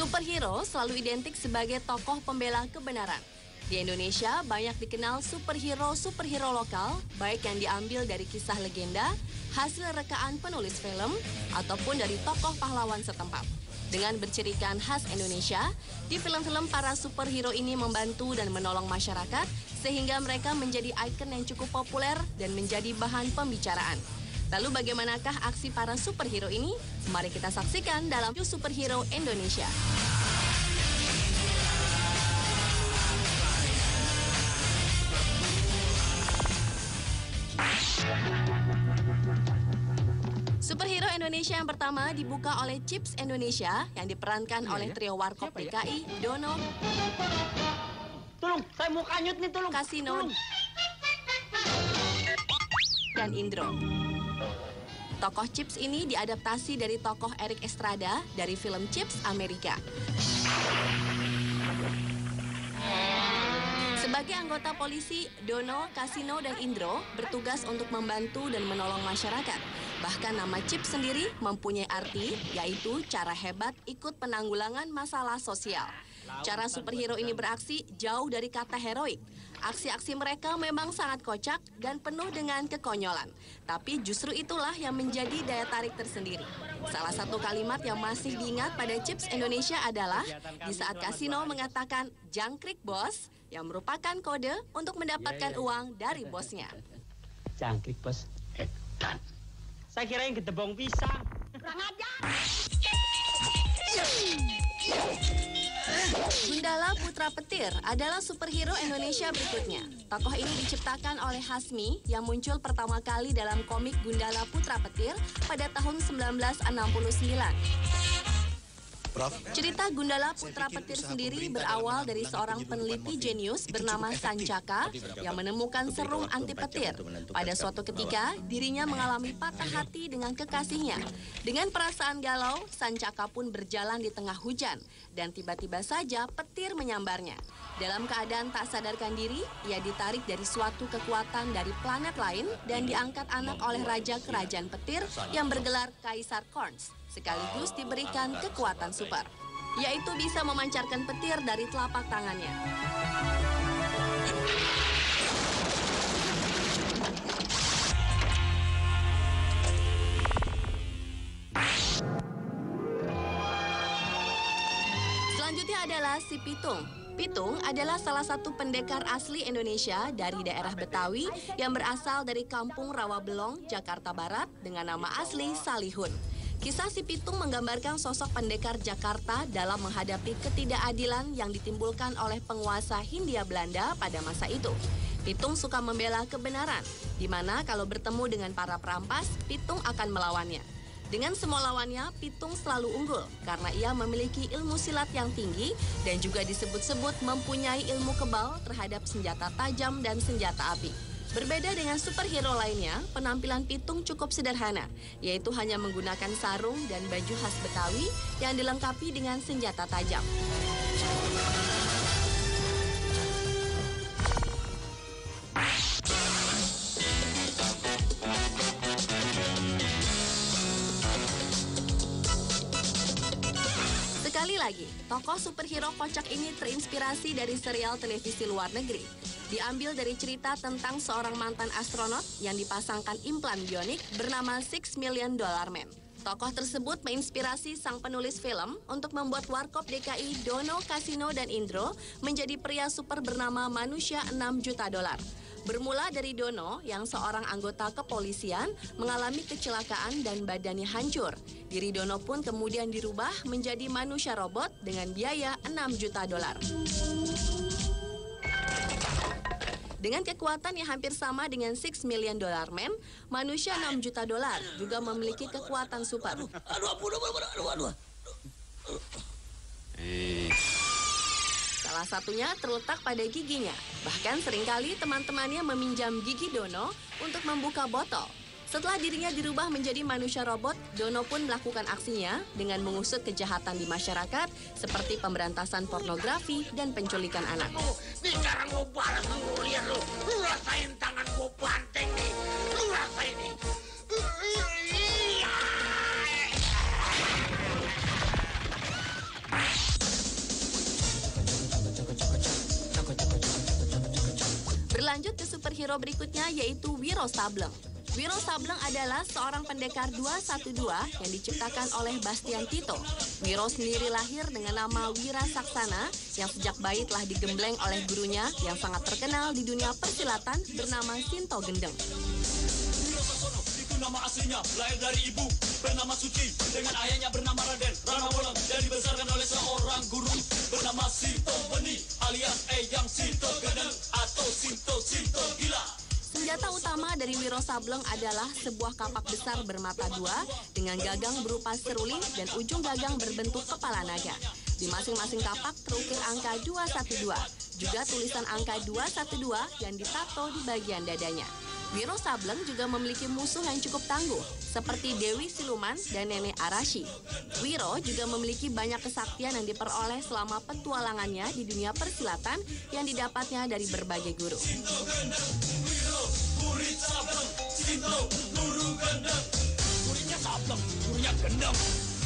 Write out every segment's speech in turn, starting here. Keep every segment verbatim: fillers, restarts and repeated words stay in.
Superhero selalu identik sebagai tokoh pembela kebenaran. Di Indonesia banyak dikenal superhero-superhero lokal, baik yang diambil dari kisah legenda, hasil rekaan penulis film, ataupun dari tokoh pahlawan setempat. Dengan bercirikan khas Indonesia, di film-film para superhero ini membantu dan menolong masyarakat, sehingga mereka menjadi ikon yang cukup populer dan menjadi bahan pembicaraan. Lalu bagaimanakah aksi para superhero ini? Mari kita saksikan dalam Superhero Indonesia. Superhero Indonesia yang pertama dibuka oleh Chips Indonesia yang diperankan iya, oleh trio Warkop D K I, ya? Dono. Tolong, saya mau kanyut nih, tolong. Kasino. Tolong. Dan Indro. Tokoh Chips ini diadaptasi dari tokoh Eric Estrada dari film Chips Amerika. Sebagai anggota polisi, Dono, Kasino, dan Indro bertugas untuk membantu dan menolong masyarakat. Bahkan nama Chips sendiri mempunyai arti, yaitu cara hebat ikut penanggulangan masalah sosial. Cara superhero ini beraksi jauh dari kata heroik. Aksi-aksi mereka memang sangat kocak dan penuh dengan kekonyolan. Tapi justru itulah yang menjadi daya tarik tersendiri. Salah satu kalimat yang masih diingat pada Chips Indonesia adalah di saat Kasino mengatakan jangkrik bos, yang merupakan kode untuk mendapatkan uang dari bosnya. Jangkrik bos. Edan. Saya kira yang gedebong pisang. Kurang ajar. Gundala Putra Petir adalah superhero Indonesia berikutnya. Tokoh ini diciptakan oleh Hasmi yang muncul pertama kali dalam komik Gundala Putra Petir pada tahun seribu sembilan ratus enam puluh sembilan. Cerita Gundala Putra Petir sendiri berawal dari seorang peneliti jenius bernama Sancaka yang menemukan serum anti petir. Pada suatu ketika, dirinya mengalami patah hati dengan kekasihnya. Dengan perasaan galau, Sancaka pun berjalan di tengah hujan dan tiba-tiba saja petir menyambarnya. Dalam keadaan tak sadarkan diri, ia ditarik dari suatu kekuatan dari planet lain dan diangkat anak oleh Raja Kerajaan Petir yang bergelar Kaisar Korns. Sekaligus diberikan kekuatan super, yaitu bisa memancarkan petir dari telapak tangannya. Selanjutnya adalah si Pitung. Pitung adalah salah satu pendekar asli Indonesia dari daerah Betawi yang berasal dari kampung Rawabelong, Jakarta Barat dengan nama asli Salihun. Kisah si Pitung menggambarkan sosok pendekar Jakarta dalam menghadapi ketidakadilan yang ditimbulkan oleh penguasa Hindia Belanda pada masa itu. Pitung suka membela kebenaran, di mana kalau bertemu dengan para perampas, Pitung akan melawannya. Dengan semua lawannya, Pitung selalu unggul karena ia memiliki ilmu silat yang tinggi dan juga disebut-sebut mempunyai ilmu kebal terhadap senjata tajam dan senjata api. Berbeda dengan superhero lainnya, penampilan Pitung cukup sederhana, yaitu hanya menggunakan sarung dan baju khas Betawi yang dilengkapi dengan senjata tajam. Sekali lagi, tokoh superhero kocak ini terinspirasi dari serial televisi luar negeri. Diambil dari cerita tentang seorang mantan astronot yang dipasangkan implan bionik bernama Six Million Dollar Man. Tokoh tersebut menginspirasi sang penulis film untuk membuat Warkop D K I, Dono, Kasino, dan Indro menjadi pria super bernama Manusia enam juta dolar. Bermula dari Dono yang seorang anggota kepolisian mengalami kecelakaan dan badannya hancur. Diri Dono pun kemudian dirubah menjadi manusia robot dengan biaya enam juta dolar. Dengan kekuatan yang hampir sama dengan Six Million Dollar Man, manusia enam juta dolar juga memiliki kekuatan super. Aduh, aduh, aduh, aduh, aduh, aduh. Salah satunya terletak pada giginya. Bahkan seringkali teman-temannya meminjam gigi Dono untuk membuka botol. Setelah dirinya dirubah menjadi manusia robot, Dono pun melakukan aksinya dengan mengusut kejahatan di masyarakat seperti pemberantasan pornografi dan penculikan anak. Nih sekarang gue balas lu, lihat lu. Lu rasain tangan gue banteng nih. Lu rasain nih. lanjut ke superhero berikutnya yaitu Wiro Sableng. Wiro Sableng adalah seorang pendekar dua satu dua yang diciptakan oleh Bastian Tito. Wiro sendiri lahir dengan nama Wira Saksana yang sejak bayi telah digembleng oleh gurunya yang sangat terkenal di dunia persilatan bernama Sinto Gendeng. Wiro Sasono itu nama aslinya, lahir dari ibu bernama Suci dengan ayahnya bernama Raden Rana Bolong dan dibesarkan oleh seorang guru bernama Sinto Beni alias Eyang Sinto Gendeng atau Sinto Sinto Gila. Senjata utama dari Wiro Sableng adalah sebuah kapak besar bermata dua dengan gagang berupa seruling dan ujung gagang berbentuk kepala naga. Di masing-masing kapak terukir angka dua satu dua, juga tulisan angka dua satu dua yang ditato di bagian dadanya. Wiro Sableng juga memiliki musuh yang cukup tangguh, seperti Dewi Siluman dan Nenek Arashi. Wiro juga memiliki banyak kesaktian yang diperoleh selama petualangannya di dunia persilatan yang didapatnya dari berbagai guru. Murid Sableng, Sinto, guru Gendeng. Muridnya Sableng, gurunya Gendeng.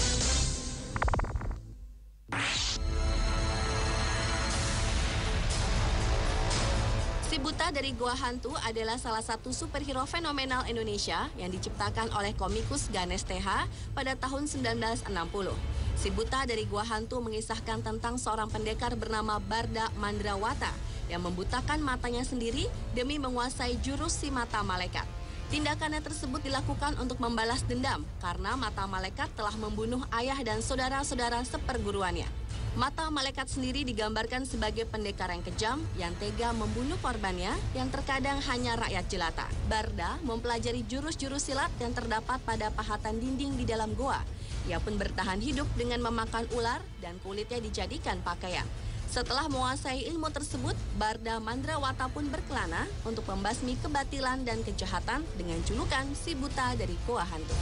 Si Buta dari Gua Hantu adalah salah satu superhero fenomenal Indonesia yang diciptakan oleh komikus Ganes T H pada tahun sembilan belas enam puluh. Si Buta dari Gua Hantu mengisahkan tentang seorang pendekar bernama Barda Mandrawata yang membutakan matanya sendiri demi menguasai jurus si mata malaikat. Tindakannya tersebut dilakukan untuk membalas dendam karena mata malaikat telah membunuh ayah dan saudara-saudara seperguruannya. Mata malaikat sendiri digambarkan sebagai pendekar yang kejam yang tega membunuh korbannya yang terkadang hanya rakyat jelata. Barda mempelajari jurus-jurus silat yang terdapat pada pahatan dinding di dalam goa. Ia pun bertahan hidup dengan memakan ular dan kulitnya dijadikan pakaian. Setelah menguasai ilmu tersebut, Barda Mandrawata pun berkelana untuk membasmi kebatilan dan kejahatan dengan julukan si Buta dari Gua Hantu.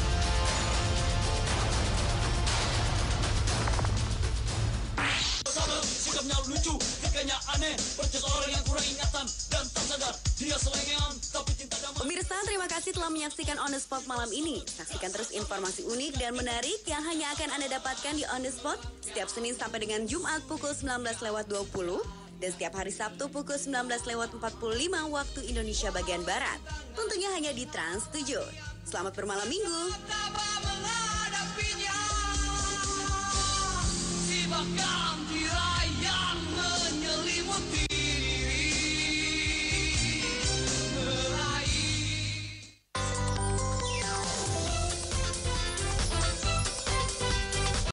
Sikapnya lucu, tingkahnya aneh, percaya orang yang kurang ingatan dan tak sadar dia selengean tapi cinta damai. Pemirsa, terima kasih telah menyaksikan On The Spot malam ini. Saksikan terus informasi unik dan menarik yang hanya akan Anda dapatkan di On The Spot setiap Senin sampai dengan Jumat pukul sembilan belas lewat dua puluh dan setiap hari Sabtu pukul sembilan belas lewat empat puluh lima waktu Indonesia bagian Barat. Tentunya hanya di Trans tujuh. Selamat bermalam minggu. Menghadapinya, si bakal